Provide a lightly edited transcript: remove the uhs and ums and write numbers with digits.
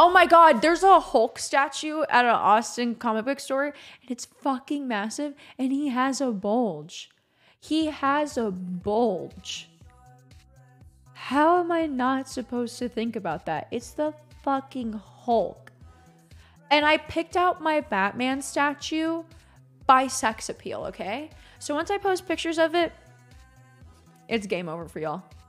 Oh my God, there's a Hulk statue at an Austin comic book store, and it's fucking massive, and he has a bulge. He has a bulge. How am I not supposed to think about that? It's the fucking Hulk. And I picked out my Batman statue by sex appeal, okay? So once I post pictures of it, it's game over for y'all.